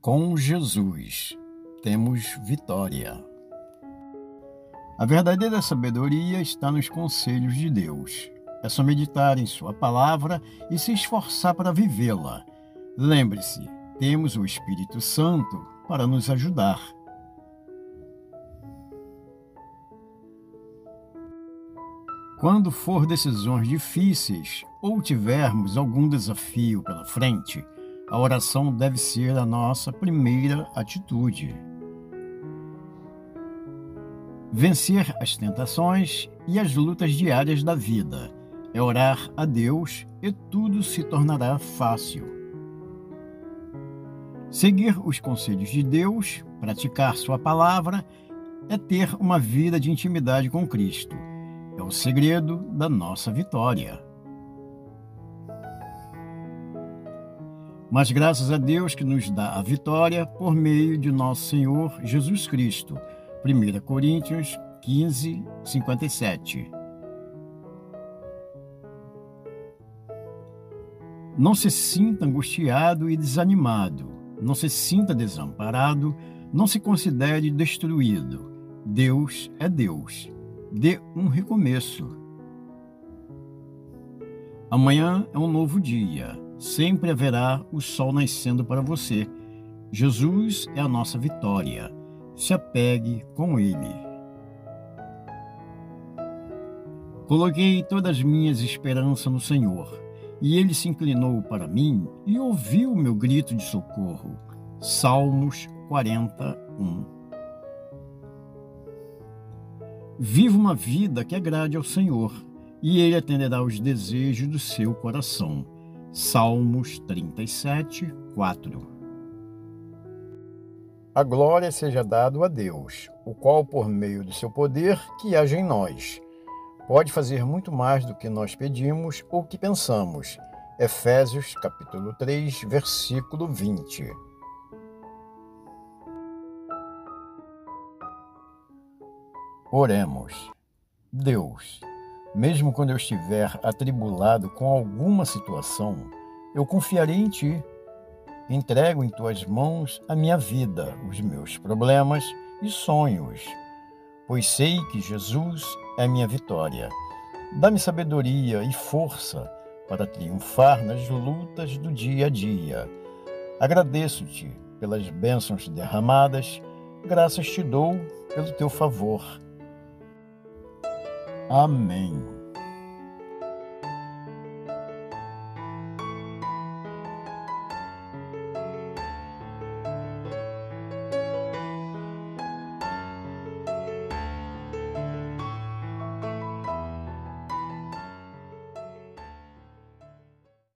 Com Jesus temos vitória. A verdadeira sabedoria está nos conselhos de Deus. É só meditar em sua palavra e se esforçar para vivê-la. Lembre-se, temos o Espírito Santo para nos ajudar. Quando for decisões difíceis ou tivermos algum desafio pela frente, a oração deve ser a nossa primeira atitude. Vencer as tentações e as lutas diárias da vida é orar a Deus e tudo se tornará fácil. Seguir os conselhos de Deus, praticar sua palavra, é ter uma vida de intimidade com Cristo. É o segredo da nossa vitória. Mas graças a Deus que nos dá a vitória por meio de nosso Senhor Jesus Cristo. 1 Coríntios 15, 57. Não se sinta angustiado e desanimado. Não se sinta desamparado. Não se considere destruído. Deus é Deus. Dê um recomeço. Amanhã é um novo dia. Sempre haverá o sol nascendo para você. Jesus é a nossa vitória. Se apegue com Ele. Coloquei todas as minhas esperanças no Senhor, e Ele se inclinou para mim e ouviu o meu grito de socorro. Salmos 41. Viva uma vida que agrade ao Senhor, e Ele atenderá os desejos do seu coração. Salmos 37, 4. A glória seja dada a Deus, o qual, por meio do seu poder, que age em nós, pode fazer muito mais do que nós pedimos ou que pensamos. Efésios, capítulo 3, versículo 20. Oremos. Deus, mesmo quando eu estiver atribulado com alguma situação, eu confiarei em Ti. Entrego em Tuas mãos a minha vida, os meus problemas e sonhos, pois sei que Jesus é minha vitória. Dá-me sabedoria e força para triunfar nas lutas do dia a dia. Agradeço-Te pelas bênçãos derramadas, graças Te dou pelo Teu favor. Amém.